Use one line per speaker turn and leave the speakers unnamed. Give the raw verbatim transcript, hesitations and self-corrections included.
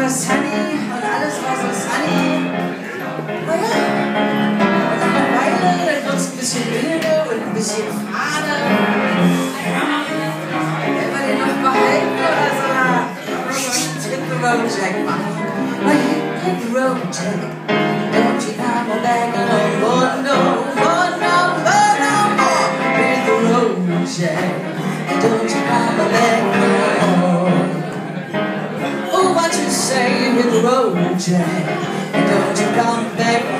war sunny und alles war so sunny. Naja, und nach einer Weile, dann wird es ein bisschen öde und ein bisschen fade. Wenn wir den noch behalten oder so, hit the road Jack machen. Hit the road Jack, don't you come back no more, no more, no more, no more. Hit the road Jack, don't you come back no more. Oh, what you say, hit the road Jack, don't you come back no more.